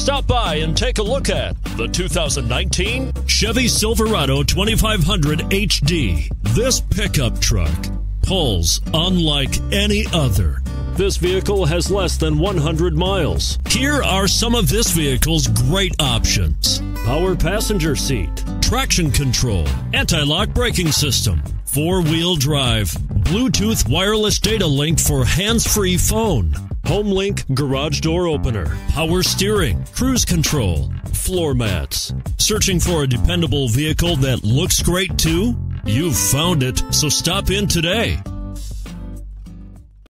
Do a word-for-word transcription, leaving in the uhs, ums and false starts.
Stop by and take a look at the two thousand nineteen Chevy Silverado twenty-five hundred H D. This pickup truck pulls unlike any other. This vehicle has less than one hundred miles. Here are some of this vehicle's great options: power passenger seat, traction control, anti-lock braking system, four-wheel drive, Bluetooth wireless data link for hands-free phone, HomeLink garage door opener, power steering, cruise control, floor mats. Searching for a dependable vehicle that looks great too? You've found it, so stop in today.